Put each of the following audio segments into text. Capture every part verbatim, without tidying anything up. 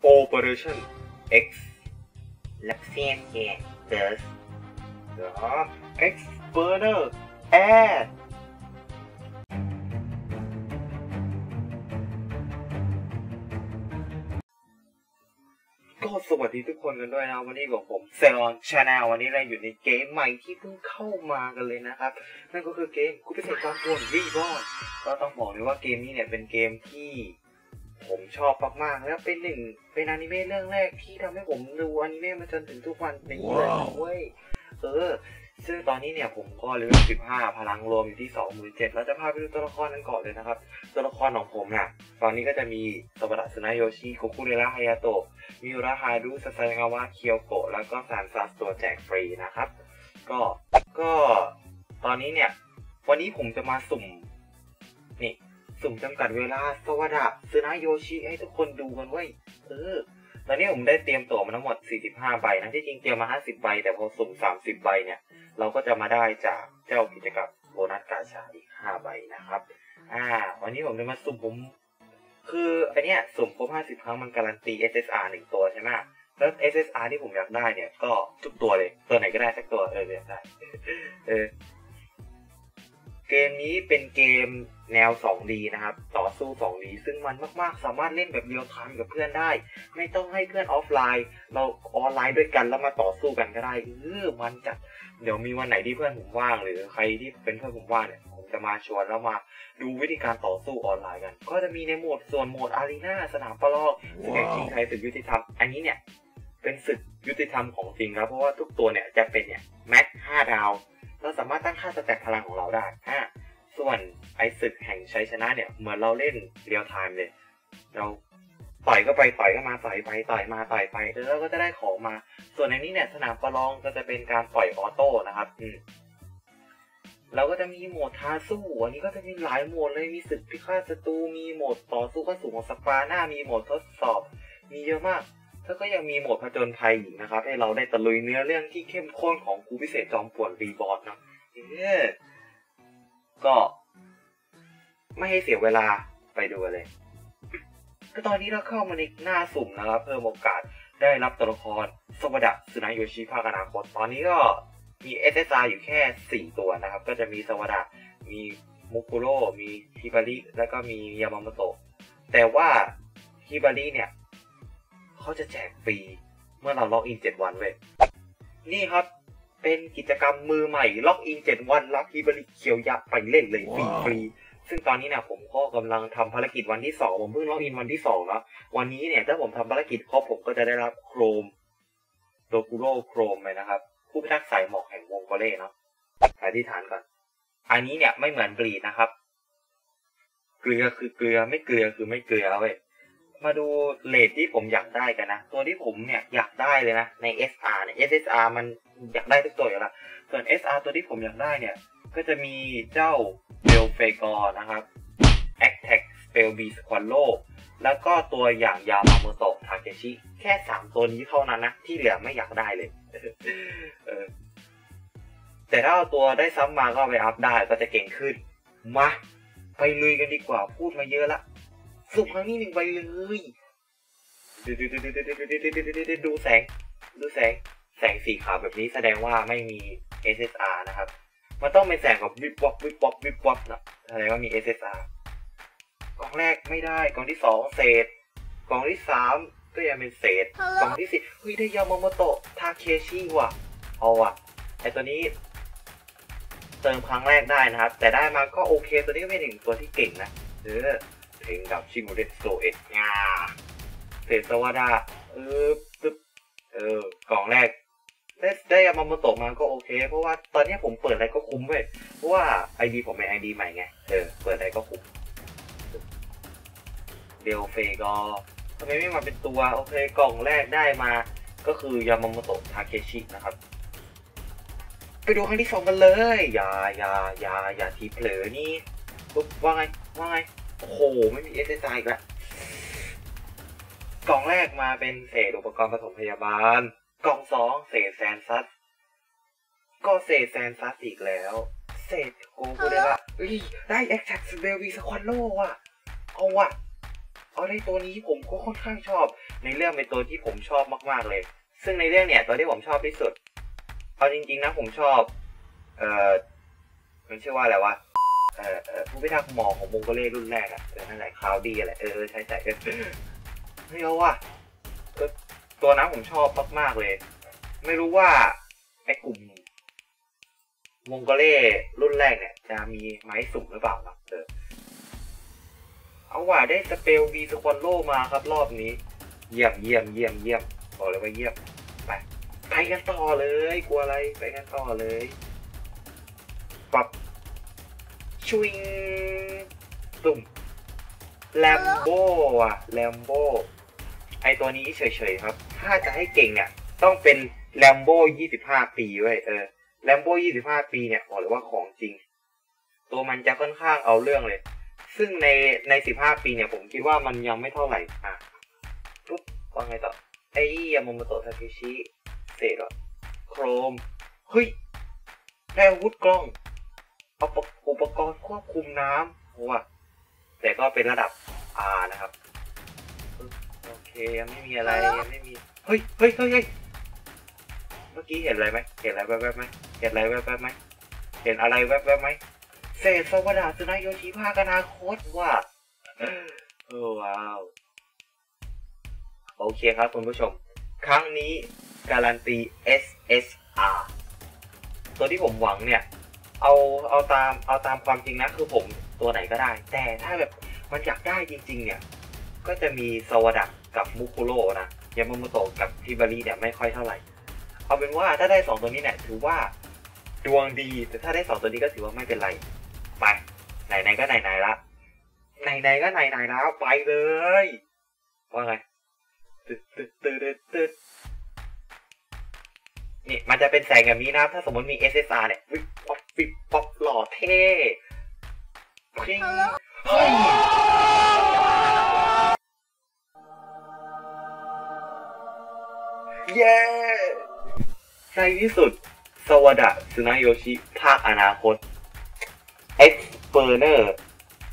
Operation X ลักเซียนเกเดสเดอ Explorer Air ก็สวัสดีทุกคนกันด้วยนะวันนี้ของผมเซลอนชาแนลวันนี้เราอยู่ในเกมใหม่ที่เพิ่งเข้ามากันเลยนะครับนั่นก็คือเกมกูพิเศษจอมปลวกรีบอนก็ต้องบอกเลยว่าเกมนี้เนี่ยเป็นเกมที่ผมชอบมากๆแล้วเป็นหนึ่งเป็นอนิเมะเรื่องแรกที่ทำให้ผมดูอนิเมะมาจนถึงทุกวันนี้เลยเว้ยเออซึ่งตอนนี้เนี่ยผมก็เลเวลสิบห้าพลังรวมอยู่ที่ สองหมื่นเจ็ดพัน แล้วจะพาไปดูตัวละครกันก่อนเลยนะครับตัวละครของผมเนี่ยตอนนี้ก็จะมีสวัสดิ์สึนาโยชิโคคุเรระฮายาโตะมิราฮารุซาซางาวะเคียวโกะแล้วก็ซานซัสตัวแจกฟรีนะครับก็ก็ตอนนี้เนี่ยวันนี้ผมจะมาสุ่มนี่สุ่มจำกัดเวลาสวัสดิ์สึนาโยชิให้ทุกคนดูกันเว้ยเออตอนนี้ผมได้เตรียมตั๋วมาทั้งหมดสี่สิบห้าใบนะที่จริงเตรียมมาห้าสิบใบแต่พอสุ่มสามสิบใบเนี่ยเราก็จะมาได้จากเจ้ากิจกรรมโบนัสกาชาอีกห้าใบนะครับอ่าวันนี้ผมจะมาสุ่มผมคือไอเนี้ยสุ่มครบห้าสิบครั้งมันการันตี เอส เอส อาร์ หนึ่งตัวใช่ไหมแล้ว เอส เอส อาร์ ที่ผมอยากได้เนี่ยก็ทุกตัวเลยตัวไหนก็ได้สักตัวเออเลือกได้เออเกมนี้เป็นเกมแนว สองดี นะครับต่อสู้ สองดี ซึ่งมันมากๆสามารถเล่นแบบเรียลไทม์กับเพื่อนได้ไม่ต้องให้เพื่อนออฟไลน์เราออนไลน์ด้วยกันแล้วมาต่อสู้กันก็ได้เออมันจัดเดี๋ยวมีวันไหนที่เพื่อนผมว่างหรือใครที่เป็นเพื่อนผมว่างเนี่ยผมจะมาชวนแล้วมาดูวิธีการต่อสู้ออนไลน์กันก็จะมีในโหมดส่วนโหมดอารีนาสนามประลองศึกแห่งชิงไทยศึกยุติธรรมอันนี้เนี่ยเป็นศึกยุติธรรมของจริงครับเพราะว่าทุกตัวเนี่ยจะเป็นเนี่ยแม็กห้าดาวเราสามารถตั้งค่าสแต็กพลังของเราได้อ่าส่วนไอศึกแห่งชัยชนะเนี่ยเหมือนเราเล่นเรียลไทม์เลยเราต่อยก็ไปต่อยก็มาต่อยไปต่อยมาต่อยไปแล้วเราก็จะได้ของมาส่วนในนี้เนี่ยสนามประลองก็จะเป็นการปล่อยออโต้นะครับอืมเราก็จะมีโหมดท้าสู้อันนี้ก็จะมีหลายโหมดเลยมีศึกพิฆาตศัตรูมีโหมดต่อสู้ขั้นสูงของสปาหน้ามีโหมดทดสอบมีเยอะมากแล้วก็ยังมีโหมดผจญภัยอีกนะครับให้เราได้ตะลุยเนื้อเรื่องที่เข้มข้นของกูพิเศษจอมป่วนรีบอร์ดนะเออก็ไม่ให้เสียเวลาไปดูเลยก็ตอนนี้เราเข้ามาในหน้าสุ่มนะครับเพิ่มโอกาสได้รับตัวละครสวัสดิ์สึนาโยชิภาคอนาคตตอนนี้ก็มี เอส เอส อาร์ อยู่แค่สี่ตัวนะครับก็จะมีสวัสดิ์มีมุกุโร่มีฮิบาริแล้วก็มียามาโมโตะแต่ว่าฮิบาริเนี่ยเขาจะแจกฟรีเมื่อเราล็อกอินเจ็ดวันเว้ยนี่ครับเป็นกิจกรรมมือใหม่ล็อกอินเจ็ดวันรับฮิบาริเคียวยักษ์ไปเล่นเลยฟรีฟรีซึ่งตอนนี้เนี่ยผมก็กำลังทำภารกิจวันที่สองผมเพิ่งล็อกอินวันที่สองแล้ววันนี้เนี่ยถ้าผมทำภารกิจครบผมก็จะได้รับโครมโดกุโร่โครมไปนะครับผู้พิทักษ์สายหมอกแห่งวงโกเล่เนาะอธิษฐานก่อนอันนี้เนี่ยไม่เหมือนบลีดนะครับเกลือคือเกลือไม่เกลือคือไม่เกลือเว้ยมาดูเลทที่ผมอยากได้กันนะตัวที่ผมเนี่ยอยากได้เลยนะใน เอส อาร์ เนี่ย เอส เอส อาร์ มันอยากได้ทุกตัวอยู่แล้วส่วน เอส อาร์ ตัวที่ผมอยากได้เนี่ยก็จะมีเจ้าเบลเฟกอร์นะครับ Attack Spell B Squallow แล้วก็ตัวอย่างยามาโมโตะทาเคชิแค่สามตัวนี้เท่านั้นนะที่เหลือไม่อยากได้เลยเออแต่ถ้าเอาตัวได้ซ้ำมาก็ไปอัพได้ก็จะเก่งขึ้นมาไปลุยกันดีกว่าพูดมาเยอะละสุ่มครั้งนี้หนึ่งใบเลยดูแสงดูแสงแสงสีขาวแบบนี้แสดงว่าไม่มี เอส เอส อาร์ นะครับมันต้องเป็นแสงแบบวิบวับวิบวับวิบวับนะแสดงว่ามี เอส เอส อาร์ กล่องแรกไม่ได้กล่องที่สองเศษกล่องที่สามก็ยังเป็นเศษกล่องที่สี่เฮ้ยได้ยามาโมโตะทาเคชิว่ะเอาว่ะไอตัวนี้เติมครั้งแรกได้นะครับแต่ได้มาก็โอเคตัวนี้ก็เป็นหนึ่งตัวที่เก่งนะเออเพลงดับชิมูเดสโซเอ็ดงาเศษสวัสดิ์เออปึ๊บเออกล่องแรกได้ได้ยามาโมโตะมาก็โอเคเพราะว่าตอนนี้ผมเปิดอะไรก็คุ้มเว้ยเพราะว่าไอดีผมเป็นไอดีใหม่ไงเออเปิดอะไรก็คุ้มเดลเฟก็ทำไมไม่มาเป็นตัวโอเคกล่องแรกได้มาก็คือยามาโมโตะทาเคชินะครับไปดูครั้งที่สองกันเลยอย่าอย่าอย่าอย่าทีเผลอนี่ปุ๊บว่าไงว่าไงโอ้โหไม่มี เอส เอส อาร์ อีกแล้วกล่องแรกมาเป็นเศษอุปกรณ์ปฐมพยาบาลกล่องสองเศษแซนซัสก็เศษแซนซัสอีกแล้วเศษโกกูเดละเฮ้ยได้แอคแท็กสเบลวีสควอนโลว่ะเอาว่ะเอเอาในตัวนี้ผมก็ค่อนข้างชอบในเรื่องเป็นตัวที่ผมชอบมากๆเลยซึ่งในเรื่องเนี่ยตัวที่ผมชอบที่สุดเอาจริงๆนะผมชอบเอ่อมันชื่อว่าอะไรวะเอ่อเอ่อผู้พิทักษ์หมอกของมงโกเล่รุ่นแรกอะเออนั่นแหละคาวดี้อะไรเออใช่ใช่เออไม่รู้ว่าตัวนั้นผมชอบมากๆเลยไม่รู้ว่าไอ้กลุ่มมงโกเล่รุ่นแรกเนี่ยจะมีไม้สุ่มหรือเปล่านะเออเอาว่าได้สเปลบีสควอนโลมาครับรอบนี้เยี่ยมเยี่ยมเยี่ยมเยี่ยมบอกเลยว่าเยี่ยมไปไปกันต่อเลยกลัวอะไรไปกันต่อเลยปรับชุยสุ่มแลมโบ้อะแลมโบ้ไอตัวนี้เฉยๆครับถ้าจะให้เก่งเนี่ยต้องเป็นแลมโบ้ยี่สิบห้าปีเว้ยเออแลมโบ้ยี่สิบห้าปีเนี่ยบอกเลยว่าของจริงตัวมันจะค่อนข้างเอาเรื่องเลยซึ่งในในสิบห้าปีเนี่ยผมคิดว่ามันยังไม่เท่าไหร่อ่ะปุ๊บว่าไงต่อไอ้ยาโมโมโตะทาเคชิเสร็จแล้วโครมเฮ้ยได้อาวุธกล้องอุปกรณ์ควบคุมน้ำโอ้ะแต่ก็เป็นระดับ R นะครับโอเคยังไม่มีอะไรยังไม่มีเฮ้ยเฮ้ยเฮ้ยเมื่อกี้เห็นอะไรไหมเห็นอะไรแวบๆไหมเห็นอะไรแวบๆไหมเห็นอะไรแวบๆไหมเศษสวัสดิ์สุนายโยชิภาคอนาคตว่าโอ้ว้าวโอเคครับคุณผู้ชมครั้งนี้การันตี เอส เอส อาร์ ตัวที่ผมหวังเนี่ยเอาเอาตามเอาตามความจริงนะคือผมตัวไหนก็ได้แต่ถ้าแบบมันอยากได้จริงๆเนี่ยก็จะมีสวัสดิ์กับมุคุโร่นะยามาโมโตะกับทิบาริเนี่ยไม่ค่อยเท่าไหร่เอาเป็นว่าถ้าได้สองตัวนี้เนี่ยถือว่าดวงดีแต่ถ้าได้สองตัวนี้ก็ถือว่าไม่เป็นไรไปไหนๆก็ไหนๆละไหนๆก็ไหนๆแล้วไปเลยว่าไงตึ๊ดตึ๊ดตึ๊ดตึ๊ดนี่มันจะเป็นแสงแบบนี้นะถ้าสมมติมี เอส เอส อาร์ เนี่ยวิบป๊อปวิบป๊อปหล่อเท่พริ้งเฮ้ยเย้ในที่สุดสวัสดิ์สุนายโยชิภาคอนาคตเอ็กซ์เพอร์เนอร์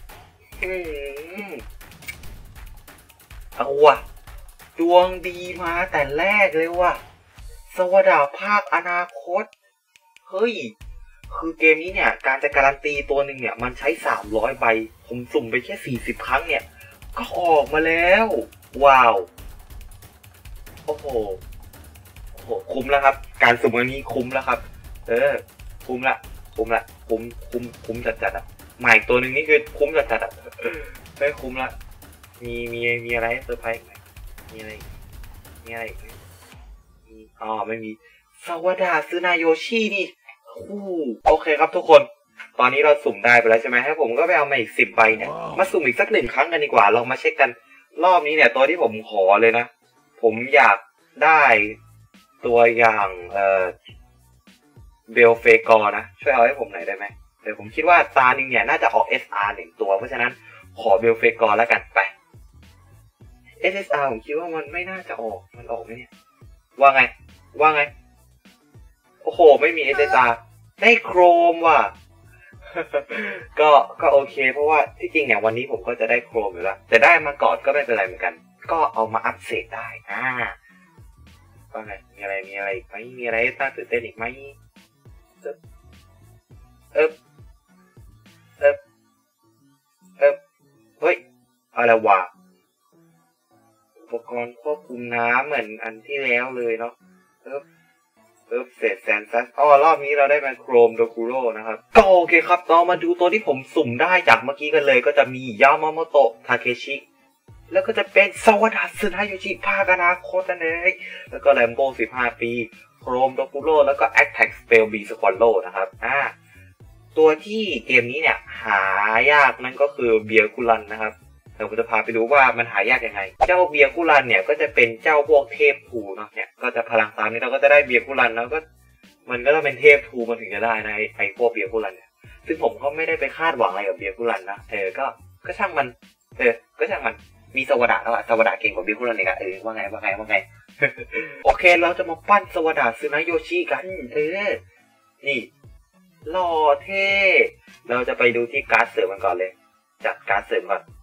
เอาว่ะดวงดีมาแต่แรกเลยว่ะสวัสดิ์ภาคอนาคตเฮ้ยคือเกมนี้เนี่ยการจะการันตีตัวหนึ่งเนี่ยมันใช้สามร้อยใบผมสุ่มไปแค่สี่สิบครั้งเนี่ยก็ออกมาแล้วว้าวโอ้โหโอ้โหคุ้มแล้วครับการสุ่มอันนี้คุ้มแล้วครับเออคุ้มละคุ้มละคุ้มคุ้มคุ้มจัดจัดอ่ะใหม่ตัวหนึ่งนี่คือคุ้มจัดจัดอ่ะไม่คุ้มละมีมีมีอะไรเซอร์ไพรส์ไหมมีอะไรมีอะไรมีอ๋อไม่มีสวัสดิ์สุนายโยชินี่โอเคครับทุกคนตอนนี้เราสุ่มได้ไปแล้วใช่ไหมให้ผมก็ไปเอามาอีกสิบใบเนี่ยมาสุ่มอีกสักหนึ่งครั้งกันดีกว่าลองมาเช็คกันรอบนี้เนี่ยตัวที่ผมขอเลยนะผมอยากได้ตัวอย่างเอ่อเบลเฟกอร์นะช่วยเอาให้ผมหน่อยได้ไหมเดี๋ยวผมคิดว่าตาหนึ่งเนี่ยน่าจะออก เอส อาร์ หนึ่งตัวเพราะฉะนั้นขอเบลเฟกอร์แล้วกันไป เอส เอส อาร์ ผมคิดว่ามันไม่น่าจะออกมันออกไหมเนี่ยว่าไงว่าไงโอ้โหไม่มี เอส เอส อาร์ ได้โครมว่ะ ก็ก็โอเคเพราะว่าที่จริงเนี่ยวันนี้ผมก็จะได้โครมอยู่แล้วแต่ได้มาก่อนก็ไม่เป็นไรเหมือนกันก็เอามาอัพเดตได้อ่าว่าไงมีอะไรมีอะไรไหมมีอะไรน่าตื่นเต้นอีกไหมเออเออเออเออเฮ้ยอะไรวะอุปกรณ์ควบคุมน้ำเหมือนอันที่แล้วเลยเนาะเออเออเศษแซนซัสอ๋อรอบนี้เราได้มาโครมโดคุโร่นะครับก็โอเคครับเรามาดูตัวที่ผมสุ่มได้จากเมื่อกี้กันเลยก็จะมียามาโมโตะทาเคชิแล้วก็จะเป็นสวัสดิ์สุนายโยชิภาคอนาคตนั่นเองแล้วก็แลมโบ้สิบห้าปีโครมโดคุโร่แล้วก็แอคแท็กสเปลบีสควอนโลนะครับอ่าตัวที่เกมนี้เนี่ยหายากนั่นก็คือเบียร์คุรันนะครับเราจะพาไปดูว่ามันหายากยังไงเจ้าเบียร์คุรันเนี่ยก็จะเป็นเจ้าพวกเทพทูเนาะเนี่ยก็จะพลังตามนี้เราก็จะได้เบียร์คุรันแล้วก็มันก็ต้องเป็นเทพทูมันถึงจะได้นะไอ้พวกเบียร์คุรันเนี่ยซึ่งผมก็ไม่ได้ไปคาดหวังอะไรกับเบียร์คุรันนะเออก็ก็ช่างมันเออก็ช่างมันมีสวัสดิ์แล้วอะสวัสดิ์เก่งกว่าเบียร์คุรันอีกอะเออว่าไงว่าไงว่าไง โอเคเราจะมาปั้นสวัสดิ์สุนายโยชิกันเออนี่หล่อเท่เราจะไปดูที่การ์ดเสริมกันก่อนเลยจัดการ์ดเสริมก่อน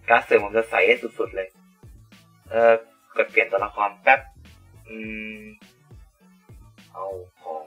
การ์ดเสริมผมจะใส่ให้สุดๆเลยเออกดเปลี่ยนตัวละครแป๊บอืมเอาของ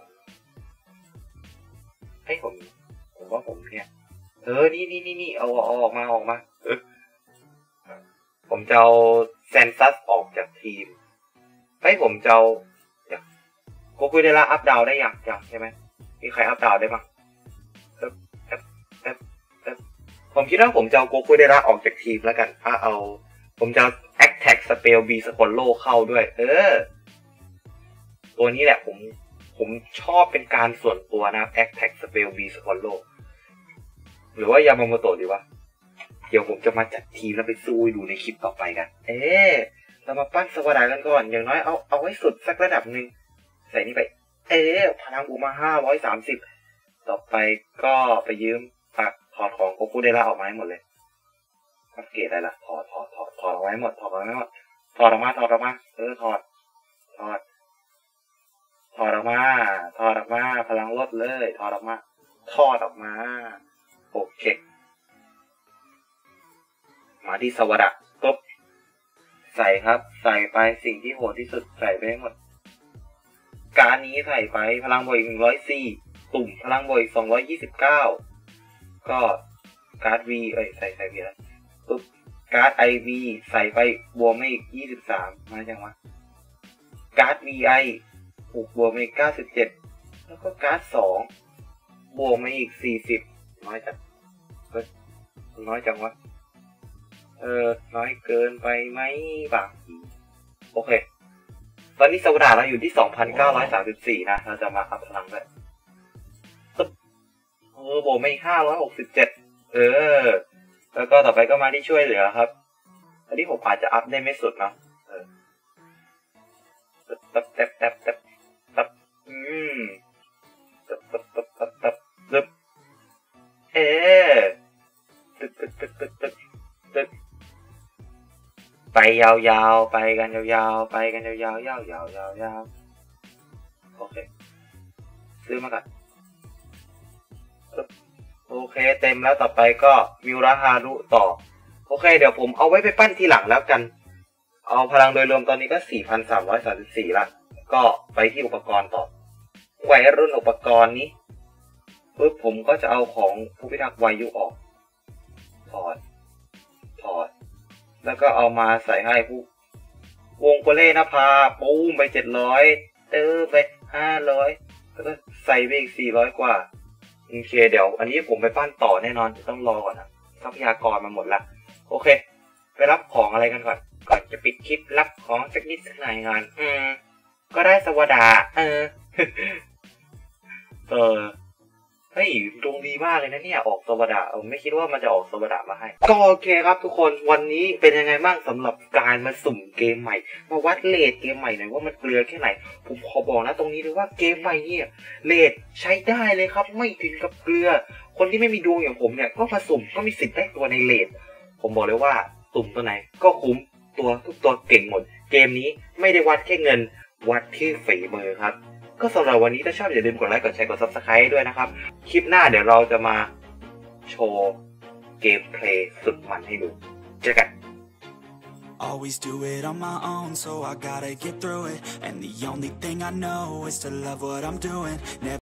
ให้ผมผมว่าผมเนี่ยเออนี่นี่นี่นี่เอาเอาออกมาออกมาเออผมจะเอาแซนซัสออกจากทีมให้ผมจะเอาโกคุเดระอัพดาวได้ยังยังใช่ไหมมีใครอัพดาวได้บ้างเออเออเออเออผมคิดว่าผมจะเอาโกคุเดระออกจากทีมแล้วกันถ้าเอาผมจะ Attack Spell B Squirrel เข้าด้วยเออตัวนี้แหละผมผมชอบเป็นการส่วนตัวนะ Attack Spell B Squirrel หรือว่ายามาโมโตะดีวะเดี๋ยวผมจะมาจัดทีมแล้วไปสู้ดูในคลิปต่อไปกันเออเรามาปั้นสวัสดิ์กันก่อนอย่างน้อยเอาเอาไว้สุดสักระดับหนึ่งใส่นี่ไปเออพลังบูมาห้าร้อยสามสิบต่อไปก็ไปยืมตัดถอดของโกคุเดระออกมาให้หมดเลยอัปเกรดอะไรล่ะถอดถอดถอดถอดออกมาให้หมดถอดออกมาให้หมดถอดออกมาถอดออกมาเออถอดถอดถอดออกมาถอดออกมาพลังลดเลยถอดออกมาถอดออกมาโอเคมาที่สวัสดิ์ปุ๊บใส่ครับใส่ไปสิ่งที่โหดที่สุดใส่ไปให้หมดการนี้ใส่ไปพลังบวกอีกหนึ่งร้อยสี่ตุ่มพลังบวกอีกสองร้อยยี่สิบเก้าก็การ์ด V เอ้ยใส่ใส่ไปแล้วปุ๊บการ์ด ไอ วี ใส่ไปบวกมาอีกยี่สิบสามมาจังวะการ์ด วี ไอ ถูกบวกมาอีกเก้าสิบเจ็ดแล้วก็การ์ดสองบวกมาอีกสี่สิบน้อยจังเฮ้ยน้อยจังวะเออน้อยเกินไปไหมบางทีโอเคตอนนี้สวัสดิ์เราอยู่ที่ สองพันเก้าร้อยสามสิบสี่ นะเราจะมาอัพพลังด้วยตึ๊บเออโบไม่ห้าร้อยหกสิบเจ็ดเออแล้วก็ต่อไปก็มาที่ช่วยเหลือครับอันนี้ผมอาจจะอัพได้ไม่สุดเนาะเออตับตับตับตับตับอืมตับตับตับตับตับตึ๊บเออตึ๊บตึ๊บตึ๊บตึ๊บตึ๊บตึ๊บไปยาวๆไปกันยาวๆไปกันยาวๆยาวๆยาวๆยาวๆโอเคซื้อมากันโอเคเต็มแล้วต่อไปก็มิวราฮารุต่อโอเคเดี๋ยวผมเอาไว้ไปปั้นทีหลังแล้วกันเอาพลังโดยรวมตอนนี้ก็ สี่พันสามร้อยสามสิบสี่ ละก็ไปที่อุปกรณ์ต่อวัยรุ่นอุปกรณ์นี้ปุ๊บผมก็จะเอาของผู้พิทักษ์วายุออกถอดถอดแล้วก็เอามาใส่ให้ผู้วงโกเล่นภาปูมไปเจ็ดร้อยเออไปห้าร้อยแล้วก็ใส่ไปอีกสี่ร้อยกว่าโอเคเดี๋ยวอันนี้ผมไปปั้นต่อแน่นอนจะต้องรอก่อนนะทรัพยากรมาหมดละโอเคไปรับของอะไรกันก่อนก่อนจะปิดคลิปรับของสักนิดสักหน่อยงานอืมก็ได้สวัสดิ์เออ เออเฮ้ยดวงดีมากเลยนะเนี่ยออกสวัสดิ์เออไม่คิดว่ามันจะออกสวัสดิ์มาให้ก็โอเคครับทุกคนวันนี้เป็นยังไงบ้างสำหรับการมาสุ่มเกมใหม่มาวัดเรทเกมใหม่หน่อยว่ามันเกลือแค่ไหนผมขอบอกนะตรงนี้เลยว่าเกมใหม่เนี่ยเรทใช้ได้เลยครับไม่ถึงกับเกลือคนที่ไม่มีดวงอย่างผมเนี่ยก็มาสุ่มก็มีสิทธิ์ได้ตัวในเรทผมบอกเลยว่าสุ่มตัวไหนก็คุ้มตัวทุกตัวเก่งหมดเกมนี้ไม่ได้วัดแค่เงินวัดที่ฝีมือครับก็สำหรับวันนี้ถ้าชอบอย่าลืมกดไลค์กดแชร์กด ซับสไครบ์ ด้วยนะครับคลิปหน้าเดี๋ยวเราจะมาโชว์เกมเพลย์สุดมันให้ดูเจอกัน Always do it on my own, so I gotta get through it. And the only thing I know is to love what I'm doing. Never